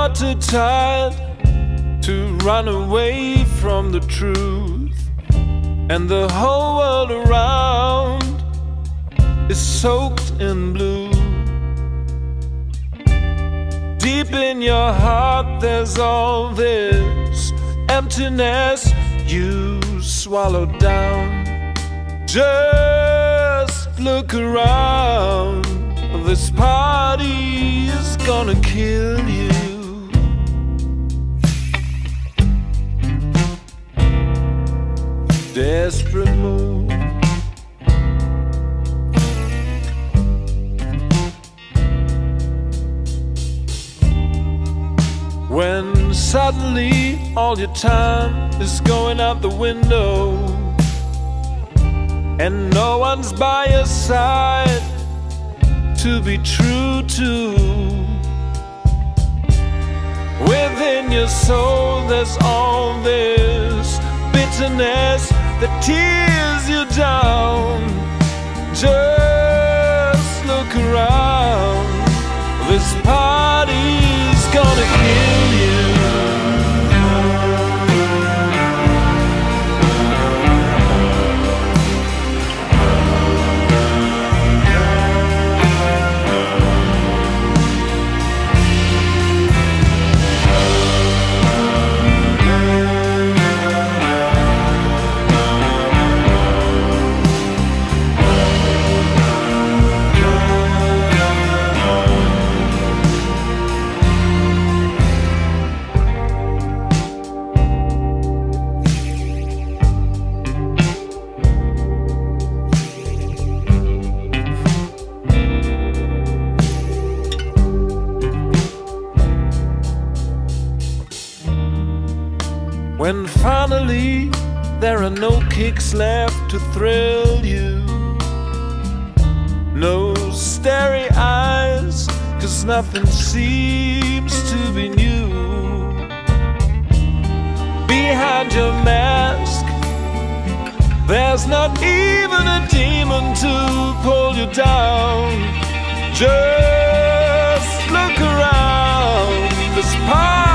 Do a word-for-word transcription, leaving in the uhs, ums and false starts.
far too tired to run away from the truth, and the whole world around is soaked in blue. Deep in your heart there's all this emptiness you swallowed down. Just look around, this party is gonna kill you. Desperate mood. When suddenly all your time is going out the window, and no one's by your side to be true to. Within your soul there's all this bitterness that tears you down. Just look around, this party's gonna kill you. When finally there are no kicks left to thrill you, no starry eyes, 'cause nothing seems to be new. Behind your mask there's not even a demon to pull you down. Just look around, this party